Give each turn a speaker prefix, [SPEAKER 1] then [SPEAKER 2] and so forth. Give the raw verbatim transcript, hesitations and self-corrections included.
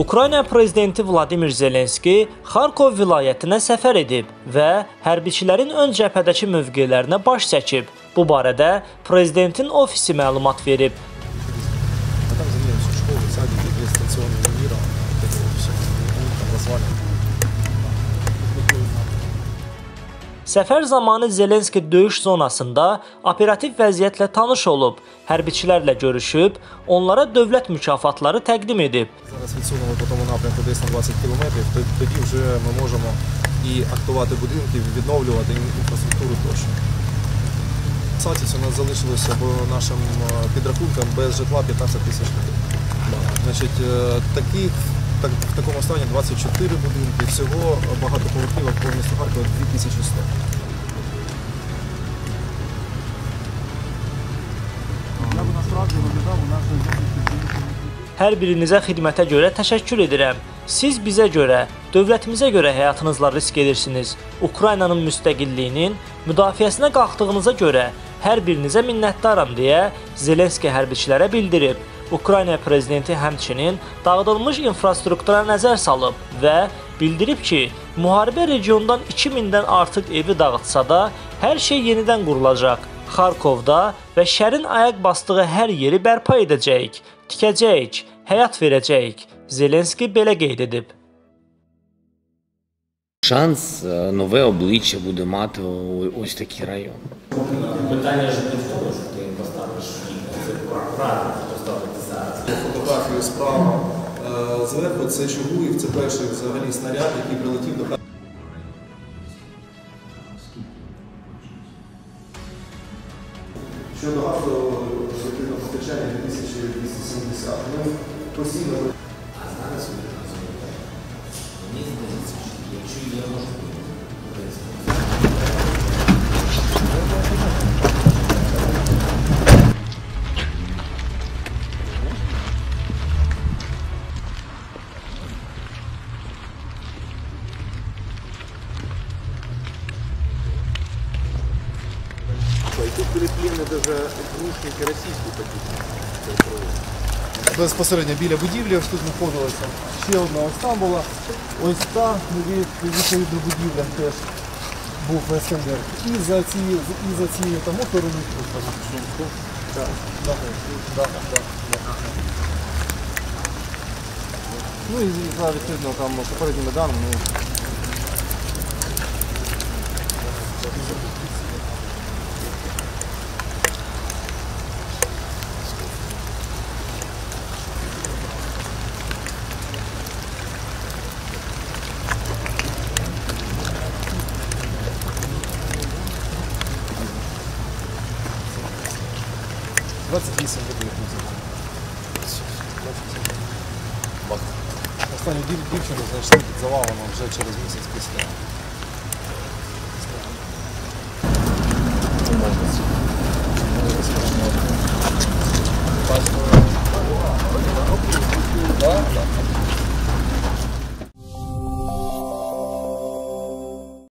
[SPEAKER 1] Ukrayna prezidenti Vladimir Zelenski Xarkov vilayətinə səfər edib və hərbiçilərin ön cəbhədəki mövqelərinə baş çəkib. Bu barədə prezidentin ofisi məlumat verib. Səfər zamanı Zelenski döyüş zonasında operativ vəziyyətlə tanış olub, hərbiçilərlə görüşüb, onlara dövlət mükafatları təqdim edib.
[SPEAKER 2] Тоді вже ми можемо і актувати будинки, відновлювати інфраструктуру тощо. Сатіць у нас залишилося по нашим підрахункам без житла п'ятнадцять тисяч людей. Значить, таких, так, в такому стані двадцять чотири будинки, всього багатоповерхівок по місту Харкова дві тисячі сто.
[SPEAKER 3] Я б насправді виглядав у нашої
[SPEAKER 1] Hər birinizə xidmətə görə təşəkkür edirəm. Siz bizə görə, dövlətimizə görə həyatınızla risk edirsiniz. Ukraynanın müstəqilliyinin müdafiəsinə qalxdığınıza görə hər birinizə minnətdaram deyə Zelenski hərbiçilərə bildirib. Ukrayna prezidenti həmçinin dağıdılmış infrastruktura nəzər salıb və bildirib ki, müharibə regiondan iki mindən artıq evi dağıtsa da, hər şey yenidən qurulacaq. Xarkovda və şərin ayaq basdığı hər yeri bərpa edəcəyik, tikəcəyik, həyat verəcəyik. Zelenski belə qeyd edib.
[SPEAKER 4] Шанс нове обличчя буде мати ось такий район.
[SPEAKER 5] Питання ж не в тому, що ти їм поставиш їх, це правильно поставити зараз.
[SPEAKER 2] Фотографію справа зверху це Чугуїв, це перший взагалі снаряд, який прилетів до Харкова. Щодо газового постачання дві тисячі двісті сімдесят. Ми постійно...
[SPEAKER 5] А зараз мені здається, що якщо є можливість,
[SPEAKER 3] І тут переплівні навіть рушники російські такі. Безпосередньо біля будівлі, ось тут знаходилася ще одна, ось там була, ось та, відповідно, будівля теж був ескандер. І за цією, і за цією там сторону. Так, так, так, так. Ну і за відповідно там попередніми даними. двадцять вісім людей. Останню дівчину знайшли під завалом вже через місяць після.